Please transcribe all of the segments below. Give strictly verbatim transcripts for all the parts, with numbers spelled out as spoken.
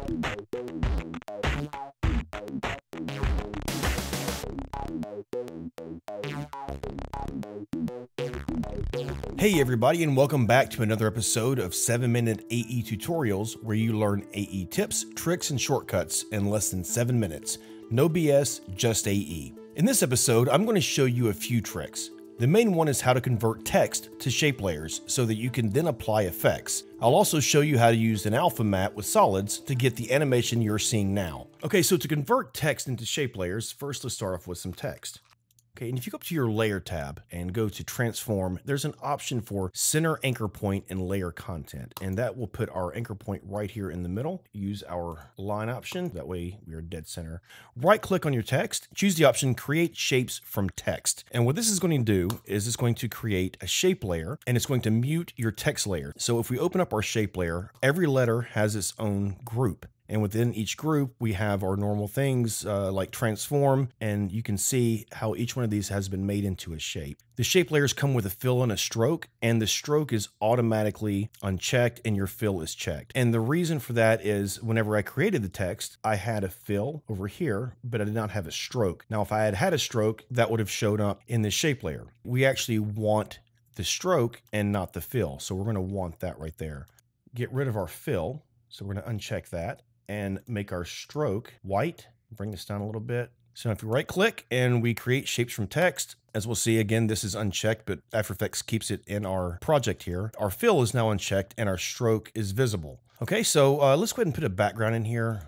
Hey everybody, and welcome back to another episode of seven minute A E Tutorials, where you learn A E tips, tricks, and shortcuts in less than seven minutes. No B S, just A E. In this episode, I'm going to show you a few tricks. The main one is how to convert text to shape layers so that you can then apply effects. I'll also show you how to use an alpha matte with solids to get the animation you're seeing now. Okay, so to convert text into shape layers, first let's start off with some text. Okay, and if you go up to your Layer tab and go to Transform, there's an option for Center Anchor Point and Layer Content, and that will put our anchor point right here in the middle. Use our line option, that way we are dead center. Right-click on your text, choose the option Create Shapes from Text, and what this is going to do is it's going to create a shape layer, and it's going to mute your text layer. So if we open up our shape layer, every letter has its own group. And within each group, we have our normal things uh, like transform, and you can see how each one of these has been made into a shape. The shape layers come with a fill and a stroke, and the stroke is automatically unchecked and your fill is checked. And the reason for that is whenever I created the text, I had a fill over here, but I did not have a stroke. Now, if I had had a stroke, that would have showed up in the shape layer. We actually want the stroke and not the fill, so we're going to want that right there. Get rid of our fill, so we're going to uncheck that and make our stroke white. Bring this down a little bit. So if we right click and we create shapes from text, as we'll see again, this is unchecked, but After Effects keeps it in our project here. Our fill is now unchecked and our stroke is visible. Okay, so uh, let's go ahead and put a background in here.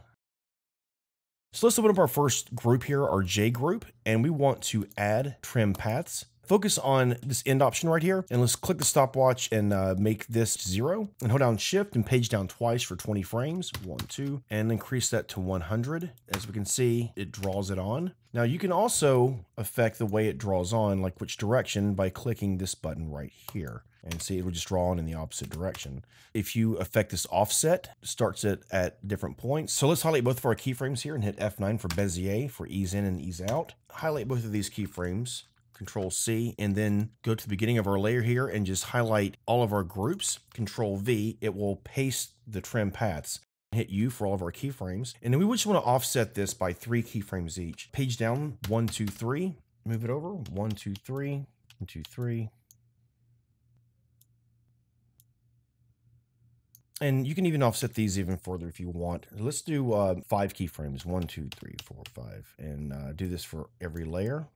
So let's open up our first group here, our J group, and we want to add trim paths. Focus on this end option right here, and let's click the stopwatch and uh, make this zero, and hold down shift and page down twice for twenty frames, one, two, and increase that to one hundred. As we can see, it draws it on. Now you can also affect the way it draws on, like which direction, by clicking this button right here. And see, it will just draw on in the opposite direction. If you affect this offset, it starts it at different points. So let's highlight both of our keyframes here and hit F nine for Bezier for ease in and ease out. Highlight both of these keyframes. Control C, and then go to the beginning of our layer here and just highlight all of our groups. Control V, it will paste the trim paths. Hit U for all of our keyframes. And then we just want to offset this by three keyframes each. Page down, one, two, three. Move it over, one, two, three, one, two, three. And you can even offset these even further if you want. Let's do uh, five keyframes, one, two, three, four, five, and uh, do this for every layer.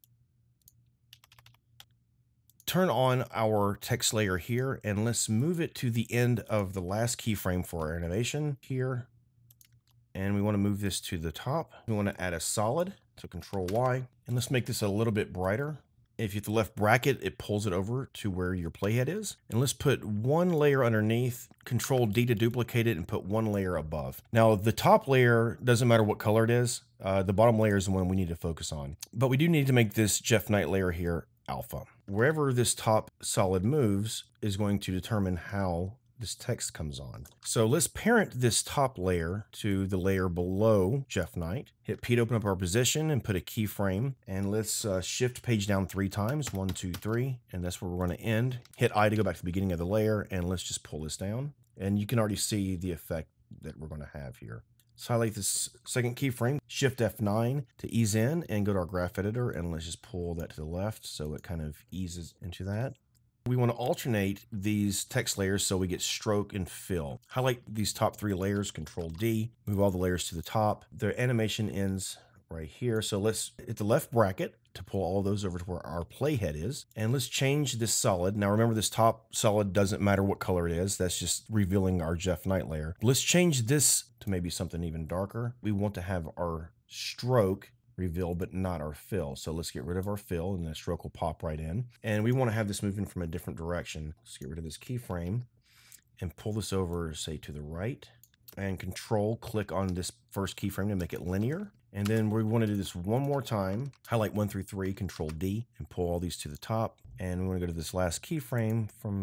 Turn on our text layer here, and let's move it to the end of the last keyframe for our animation here. And we want to move this to the top. We want to add a solid, so Control Y, and let's make this a little bit brighter. If you hit the left bracket, it pulls it over to where your playhead is. And let's put one layer underneath, Control D to duplicate it, and put one layer above. Now, the top layer doesn't matter what color it is. Uh, the bottom layer is the one we need to focus on. But we do need to make this Jeff Knight layer here alpha. Wherever this top solid moves is going to determine how this text comes on. So let's parent this top layer to the layer below Jeff Knight. Hit P to open up our position and put a keyframe. And let's uh, shift page down three times, one, two, three. And that's where we're going to end. Hit I to go back to the beginning of the layer, and let's just pull this down. And you can already see the effect that we're going to have here. Let's highlight this second keyframe, Shift F nine to ease in, and go to our graph editor, and let's just pull that to the left so it kind of eases into that. We want to alternate these text layers so we get stroke and fill. Highlight these top three layers, Control D, move all the layers to the top. The animation ends right here. So let's hit the left bracket to pull all of those over to where our playhead is. And let's change this solid. Now remember, this top solid doesn't matter what color it is. That's just revealing our Jeff Knight layer. Let's change this to maybe something even darker. We want to have our stroke reveal, but not our fill. So let's get rid of our fill, and the stroke will pop right in. And we want to have this moving from a different direction. Let's get rid of this keyframe and pull this over, say, to the right. And Control click on this first keyframe to make it linear. And then we want to do this one more time. Highlight one through three, Control D, and pull all these to the top. And we want to go to this last keyframe from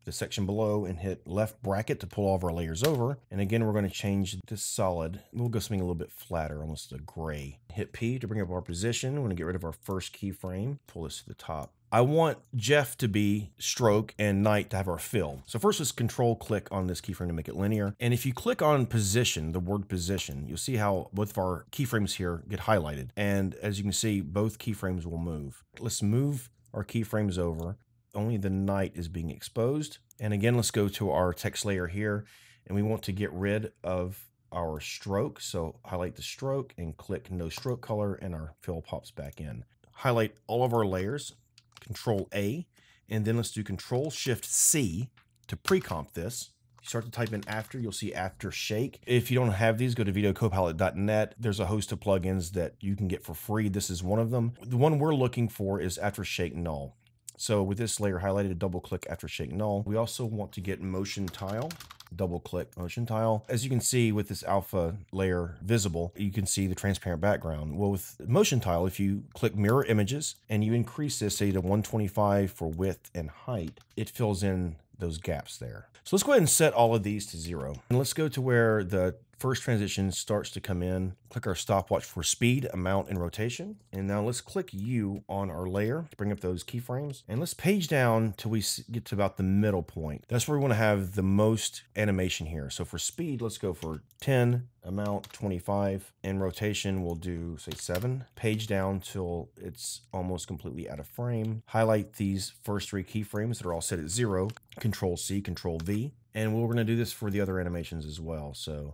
the section below and hit left bracket to pull all of our layers over. And again, we're going to change this solid. We'll go something a little bit flatter, almost a gray. Hit P to bring up our position. We're going to get rid of our first keyframe. Pull this to the top. I want Jeff to be stroke and Knight to have our fill. So first, let's control click on this keyframe to make it linear. And if you click on position, the word position, you'll see how both of our keyframes here get highlighted. And as you can see, both keyframes will move. Let's move our keyframes over. Only the Knight is being exposed. And again, let's go to our text layer here. And we want to get rid of our stroke. So highlight the stroke and click no stroke color, and our fill pops back in. Highlight all of our layers. Control A, and then let's do Control Shift C to pre-comp this. You start to type in after, you'll see after shake. If you don't have these, go to video copilot dot net. There's a host of plugins that you can get for free. This is one of them. The one we're looking for is after shake null. So with this layer highlighted, double click after shake null. We also want to get motion tile. Double click motion tile. As you can see with this alpha layer visible, you can see the transparent background. Well, with motion tile, if you click mirror images and you increase this, say to one twenty-five for width and height, it fills in those gaps there. So let's go ahead and set all of these to zero. And let's go to where the first transition starts to come in. Click our stopwatch for speed, amount, and rotation. And now let's click U on our layer to bring up those keyframes. And let's page down till we get to about the middle point. That's where we want to have the most animation here. So for speed, let's go for ten, amount twenty-five, and rotation we'll do, say, seven. Page down till it's almost completely out of frame. Highlight these first three keyframes that are all set at zero. Control C, Control V. And we're going to do this for the other animations as well. So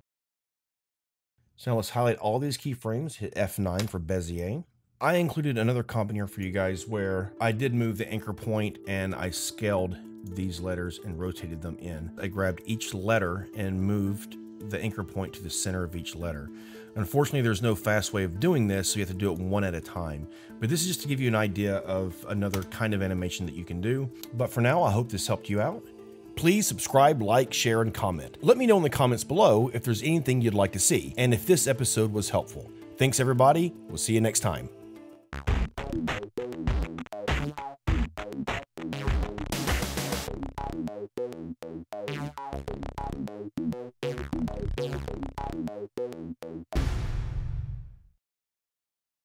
So now let's highlight all these keyframes, hit F nine for Bezier. I included another comp in here for you guys where I did move the anchor point and I scaled these letters and rotated them in. I grabbed each letter and moved the anchor point to the center of each letter. Unfortunately, there's no fast way of doing this, so you have to do it one at a time. But this is just to give you an idea of another kind of animation that you can do. But for now, I hope this helped you out. Please subscribe, like, share, and comment. Let me know in the comments below if there's anything you'd like to see, and if this episode was helpful. Thanks, everybody. We'll see you next time.